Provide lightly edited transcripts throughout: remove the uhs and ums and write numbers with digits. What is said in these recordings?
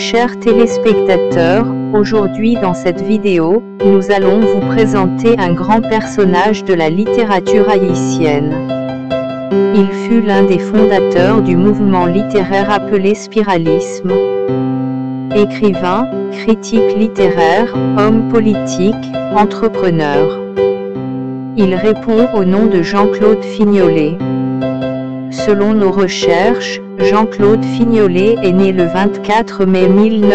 Chers téléspectateurs, aujourd'hui dans cette vidéo, nous allons vous présenter un grand personnage de la littérature haïtienne. Il fut l'un des fondateurs du mouvement littéraire appelé spiralisme. Écrivain, critique littéraire, homme politique, entrepreneur. Il répond au nom de Jean-Claude Fignolet. Selon nos recherches, Jean-Claude Fignolet est né le 24 mai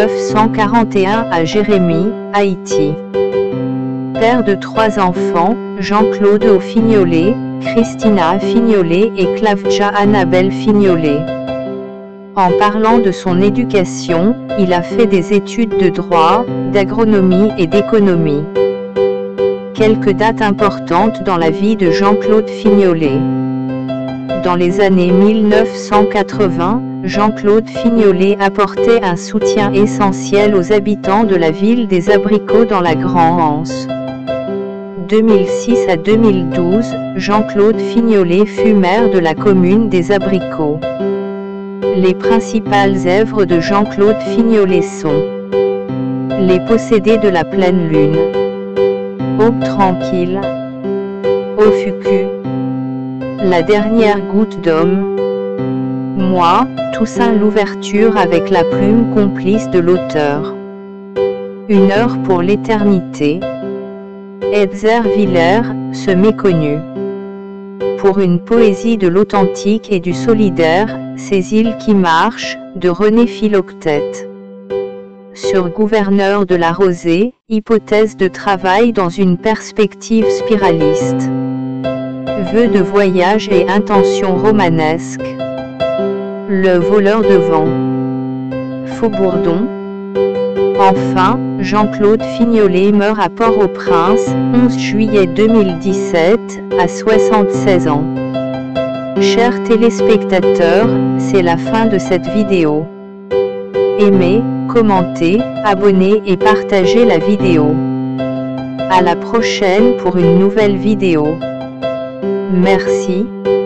1941 à Jérémie, Haïti. Père de 3 enfants, Jean-Claude Fignolet, Christina Fignolet et Clavdja Annabelle Fignolet. En parlant de son éducation, il a fait des études de droit, d'agronomie et d'économie. Quelques dates importantes dans la vie de Jean-Claude Fignolet. Dans les années 1980, Jean-Claude Fignolet apportait un soutien essentiel aux habitants de la ville des Abricots dans la Grand-Anse. 2006 à 2012, Jean-Claude Fignolet fut maire de la commune des Abricots. Les principales œuvres de Jean-Claude Fignolet sont Les possédés de la pleine lune, Aube tranquille, Ofuku, La dernière goutte d'homme, Moi, Toussaint l'ouverture avec la plume complice de l'auteur, Une heure pour l'éternité, Edzer Villers, ce méconnu. Pour une poésie de l'authentique et du solidaire, Ces îles qui marchent, de René Philoctète. Sur Gouverneur de la Rosée, hypothèse de travail dans une perspective spiraliste. Vœux de voyage et intentions romanesques. Le voleur de vent. Faubourdon. Enfin, Jean-Claude Fignolet meurt à Port-au-Prince, 11 juillet 2017, à 76 ans. Chers téléspectateurs, c'est la fin de cette vidéo. Aimez, commentez, abonnez et partagez la vidéo. À la prochaine pour une nouvelle vidéo. Merci.